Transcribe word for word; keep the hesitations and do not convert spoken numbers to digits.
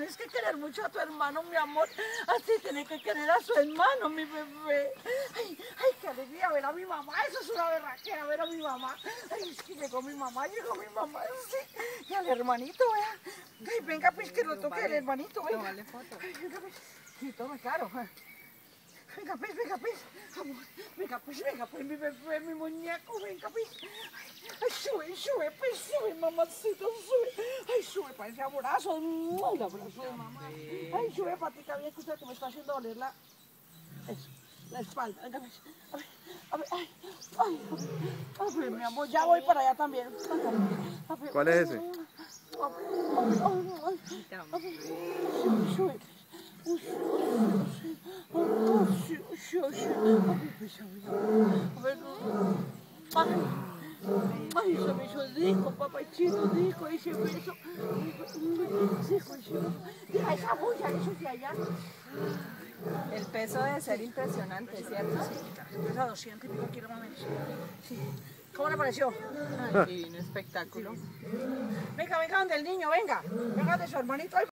tienes que querer mucho a tu hermano, mi amor. Así tienes que querer a su hermano, mi bebé. Ay, ay, qué alegría ver a mi mamá. Eso es una berraquera, ver a mi mamá. Ay, es que llegó mi mamá, llegó mi mamá. Sí. Y al hermanito, vea. Ay, venga, pues que lo toque el hermanito, venga. Tómale foto. Ay, venga, pues. Sí, tome, claro. Venga, pues, venga, pues. Amor, venga, pues, venga, pues, mi bebé, mi muñeco, venga, pues. Ay, ay, sube, sube, pues, sube, mamacito, sube. Ay, sube para ese abrazo. Ay, el abrazo de mamá. Ay, sube, patita, bien que usted que me está haciendo doler la... Eso, la espalda. Venga, pues. A ver, a ver, ay, ay, a ver, mi amor, ya voy para allá también. A ver, ¿Cuál es ese? A ver, a ver, a ver, ay, a ver, sube, sube. Uy, uy, uy, uy, a ver, ay, ay, se me hizo rico, papachito, rico ese beso. Rico ese beso. Deja esa bulla, eso de allá. El peso debe ser impresionante, ¿cierto? Sí, pesa doscientos y pico kilos más o menos. Sí. ¿Cómo le pareció? Ay, divino espectáculo. Venga, venga donde el niño, venga. Venga de su hermanito.